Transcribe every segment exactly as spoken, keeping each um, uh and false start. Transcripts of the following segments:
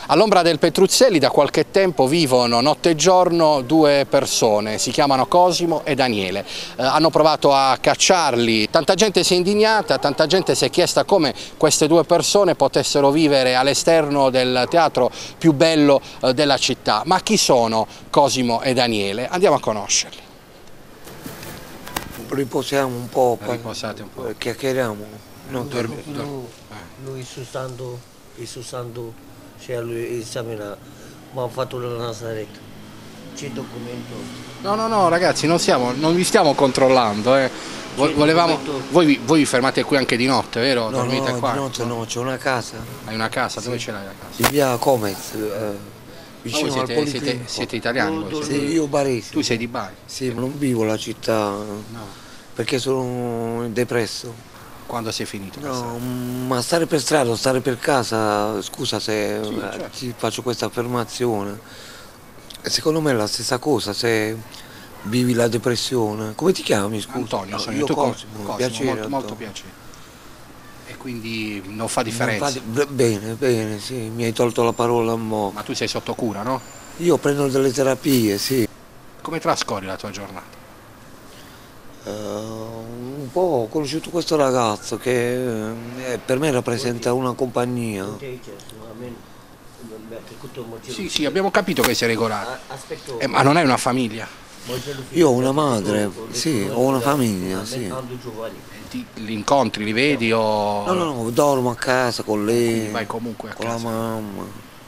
All'ombra del Petruzzelli da qualche tempo vivono notte e giorno due persone, si chiamano Cosimo e Daniele. Eh, hanno provato a cacciarli, tanta gente si è indignata, tanta gente si è chiesta come queste due persone potessero vivere all'esterno del teatro più bello eh, della città. Ma chi sono Cosimo e Daniele? Andiamo a conoscerli. Riposiamo un po', Riposate un po'. Chiacchieriamo. Non dormi, Lui, dormi. lui Susando, il Susando, cioè lui esamina, ma ha fatto la Nazareth. C'è documento. No, no, no, ragazzi, non, siamo, non vi stiamo controllando. Eh. Volevamo, voi, voi vi fermate qui anche di notte, vero? No, Dormite no, qua? di notte no, c'è una casa. Hai una casa? Dove Sì. ce l'hai la casa? Di via Comez, eh, vicino Ma voi al siete, Policlinico. siete, siete italiani? Voi Sì, siete? io Baresi. Tu sei di Bari? Sì, ma non vivo la città, No. perché sono depresso. Quando sei finito? No, ma stare per strada, stare per casa, scusa se Sì, eh, certo. ti faccio questa affermazione, secondo me è la stessa cosa se vivi la depressione. Come ti chiami, scusa? Antonio, No, sono io tu Cosimo, Cosimo, piacere, molto, molto Antonio. piacere. E quindi non fa Non differenza. fa di- b- Bene, bene, sì, mi hai tolto la parola a mo'. Ma tu sei sotto cura, no? Io prendo delle terapie, sì. Come trascorri la tua giornata? Eh, un po' ho conosciuto questo ragazzo che eh, per me rappresenta una compagnia. Sì, sì, abbiamo capito che sei regolare. Aspetto. Eh, ma non hai una famiglia? Io ho una madre, sì, ho una famiglia, sì. Ti, li incontri, li vedi o No, no, no, dormo a casa con lei, vai comunque a con la casa? mamma.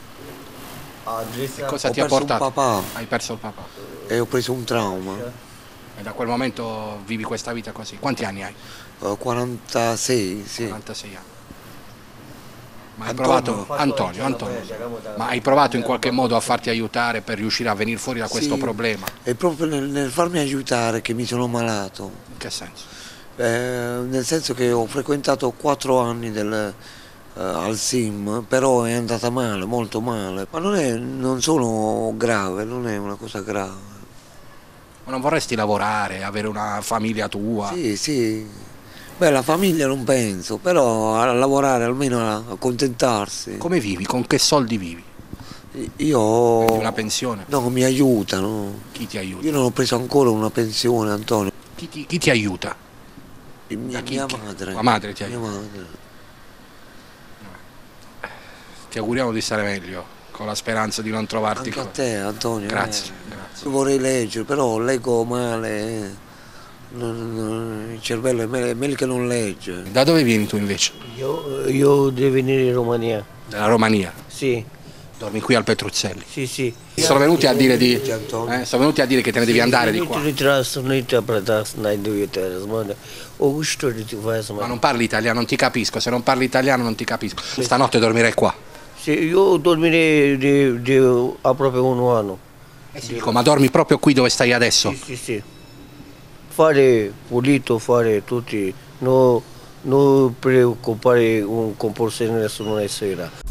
E cosa Ho ti ha perso un portato? papà Hai perso il papà. e ho preso un trauma. E da quel momento vivi questa vita così. Quanti anni hai? Ho quarantasei, sì. quarantasei anni. Ma hai Antonio. provato, Antonio, Antonio, ma hai provato in qualche modo a farti aiutare per riuscire a venire fuori da questo Sì, problema? è proprio nel, nel farmi aiutare che mi sono malato. In che senso? Eh, nel senso che ho frequentato quattro anni del, eh, al S I M, però è andata male, molto male. Ma non, è, non sono grave, non è una cosa grave. Ma non vorresti lavorare, avere una famiglia tua? Sì, sì. Beh, la famiglia non penso, però a lavorare almeno a accontentarsi. Come vivi? Con che soldi vivi? Io ho... Prendi una pensione? No, mi aiutano. Chi ti aiuta? Io non ho preso ancora una pensione, Antonio. Chi ti, chi ti aiuta? Mia, chi- mia chi- madre. tua madre ti Mia aiuta? madre. Ti auguriamo di stare meglio, con la speranza di non trovarti Anche a qua. te, Antonio. Grazie, eh. grazie. Io vorrei leggere, però leggo male. eh. Non- non- il cervello è meglio, è meglio che non legge. Da dove vieni tu invece? Io, io devo venire in Romania. Dalla Romania? Sì, Dormi qui al Petruzzelli? sì, sì. Sono venuti a dire di... Antonio. eh, sono venuti a dire che te ne devi andare di qua. Ma non parli italiano, non ti capisco. Se non parli italiano non ti capisco. Stanotte dormirai qua. Sì, io dormirei di, di, a proprio un anno. Eh sì, dico, ma dormi proprio qui dove stai adesso? Sì, sì, sì. Fare pulito, fare tutti, non non preoccupare un comportamento nessuna sera.